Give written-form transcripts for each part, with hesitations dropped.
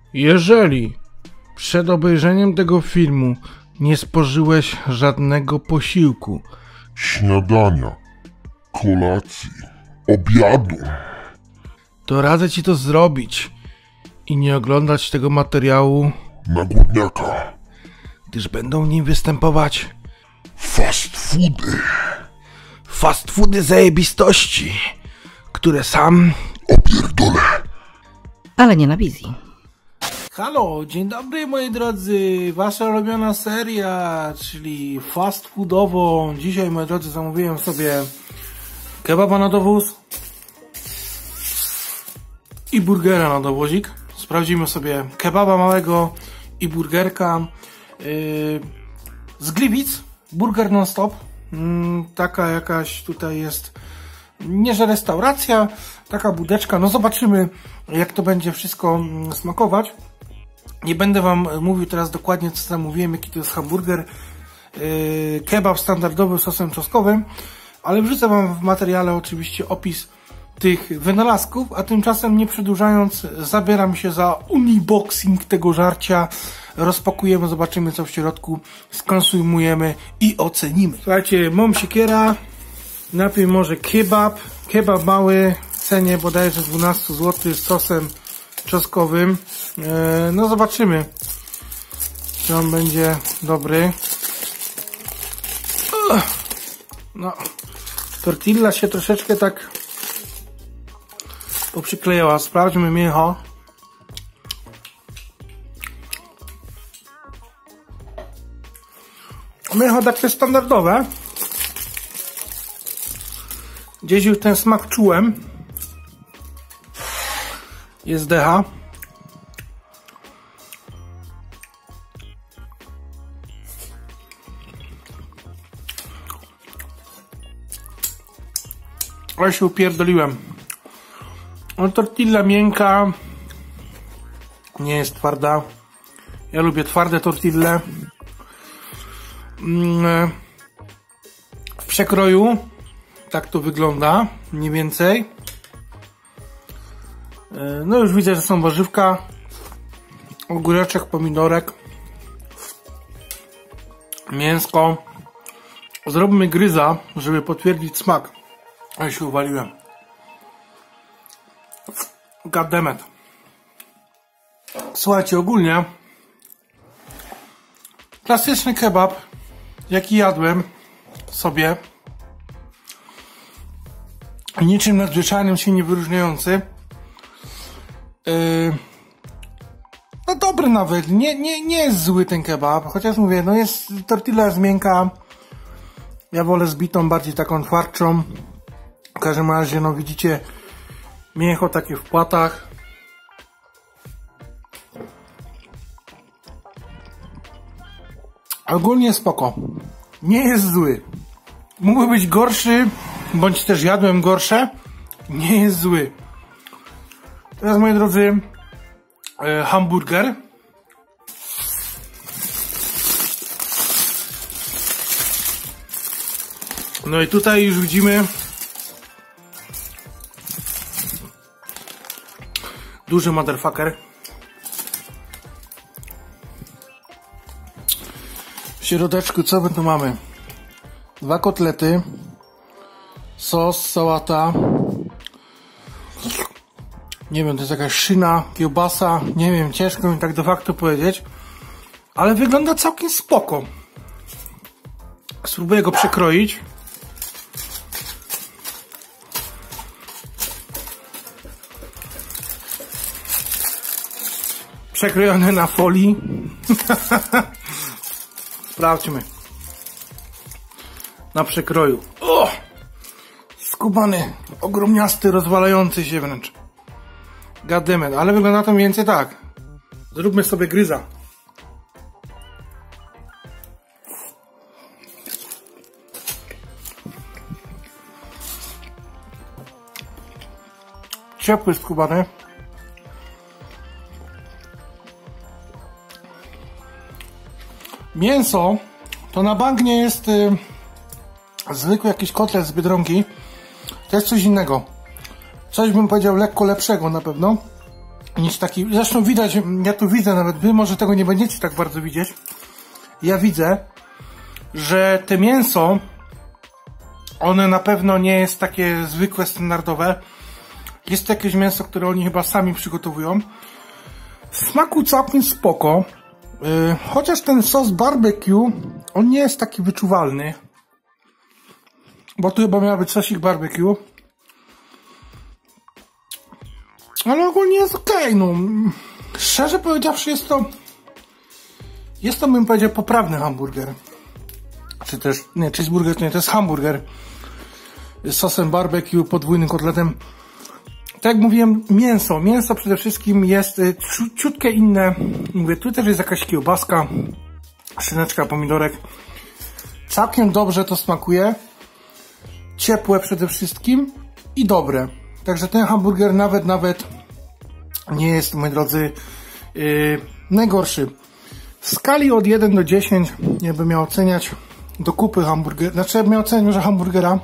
Jeżeli przed obejrzeniem tego filmu nie spożyłeś żadnego posiłku, śniadania, kolacji, obiadu, to radzę ci to zrobić i nie oglądać tego materiału, na głodniaka, gdyż będą w nim występować fast foody zajebistości, które sam opierdolę. Ale nie na wizji. Halo, dzień dobry moi drodzy, wasza ulubiona seria, czyli fast foodową. Dzisiaj moi drodzy zamówiłem sobie kebaba na dowóz i burgera na dowozik. Sprawdzimy sobie kebaba małego i burgerka z Gliwic, burger non stop. Taka jakaś tutaj jest, nie że restauracja, taka budeczka, no zobaczymy jak to będzie wszystko smakować. Nie będę wam mówił teraz dokładnie co zamówiłem, jaki to jest hamburger, kebab standardowy z sosem czosnkowym, ale wrzucę wam w materiale oczywiście opis tych wynalazków, a tymczasem nie przedłużając zabieram się za unboxing tego żarcia, rozpakujemy, zobaczymy co w środku, skonsumujemy i ocenimy. Słuchajcie, mam siekiera, najpierw może kebab mały w cenie bodajże 12 zł z sosem czosnkowym. No zobaczymy, czy on będzie dobry. No, tortilla się troszeczkę tak poprzyklejała. Sprawdźmy mięcho. Mięcho takie standardowe. Gdzieś już ten smak czułem. Jest decha. Ale się upierdoliłem. No, tortilla miękka. Nie jest twarda. Ja lubię twarde tortille. W przekroju tak to wygląda mniej więcej. No już widzę, że są warzywka, ogóreczek, pomidorek, mięsko. Zrobimy gryza, żeby potwierdzić smak. Ale się uwaliłem. Goddammit. Słuchajcie, ogólnie klasyczny kebab, jaki jadłem sobie, niczym nadzwyczajnym się nie wyróżniający. No dobry nawet, nie jest zły ten kebab, chociaż mówię, no jest, tortilla jest miękka, ja wolę zbitą, bardziej taką twardszą. W każdym razie, no widzicie, mięcho takie w płatach. Ogólnie spoko, nie jest zły. Mógłby być gorszy, bądź też jadłem gorsze, nie jest zły. Teraz, moi drodzy, hamburger. No i tutaj już widzimy duży motherfucker. W środeczku co my tu mamy? 2 kotlety, sos, sałata. Nie wiem, to jest jakaś szyna, kiełbasa, nie wiem, ciężko mi tak de facto powiedzieć, ale wygląda całkiem spoko. Spróbuję go przekroić. Przekrojone na folii. Sprawdźmy. Na przekroju. O! Skubany, ogromniasty, rozwalający się wręcz. Goddammit, ale wygląda to mniej więcej tak. Zróbmy sobie gryza. Ciepły, skubany. Mięso to na bank nie jest zwykły jakiś kotlet z Biedronki. To jest coś innego. Coś bym powiedział lekko lepszego na pewno. Niż taki, zresztą widać, ja tu widzę, nawet wy może tego nie będziecie tak bardzo widzieć. Ja widzę, że te mięso, one na pewno nie jest takie zwykłe, standardowe. Jest to jakieś mięso, które oni chyba sami przygotowują. W smaku całkiem spoko. Chociaż ten sos barbecue, on nie jest taki wyczuwalny. Bo tu chyba miał być sosik barbecue. Ale ogólnie jest okej, no. Szczerze powiedziawszy, jest to, bym powiedział, poprawny hamburger. Czy też, nie, cheeseburger, nie, to jest hamburger z sosem barbecue, podwójnym kotletem. Tak jak mówiłem, mięso przede wszystkim jest ciutkie inne. Mówię, tu też jest jakaś kiełbaska, szyneczka, pomidorek. Całkiem dobrze to smakuje. Ciepłe przede wszystkim i dobre. Także ten hamburger nawet nie jest, moi drodzy, najgorszy. W skali od 1 do 10, jakbym miał oceniać do kupy hamburgera, znaczy jakbym miał oceniać może hamburgera,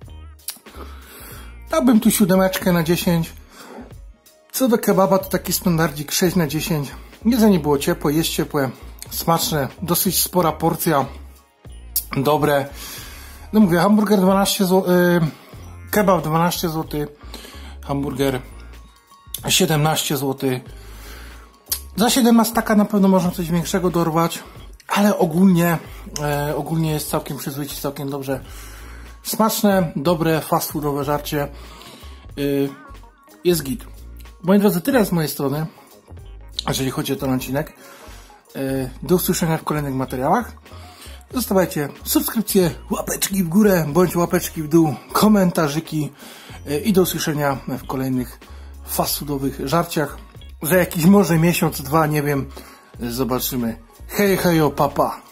dałbym tu 7 na 10. Co do kebaba, to taki standardzik 6 na 10. Jedzenie było ciepłe, jest ciepłe, smaczne, dosyć spora porcja, dobre. No mówię, hamburger 12 zł, kebab 12 zł, hamburger 17 zł. Za 17 taka na pewno można coś większego dorwać, ale ogólnie jest całkiem przyzwoicie, całkiem dobrze. Smaczne, dobre, fast foodowe żarcie. Jest git. Moi drodzy, tyle z mojej strony, jeżeli chodzi o ten odcinek. Do usłyszenia w kolejnych materiałach. Zostawiajcie subskrypcje, łapeczki w górę, bądź łapeczki w dół, komentarzyki i do usłyszenia w kolejnych fast foodowych żarciach. Za jakiś może miesiąc, dwa, nie wiem, zobaczymy. Hej, hejo, papa.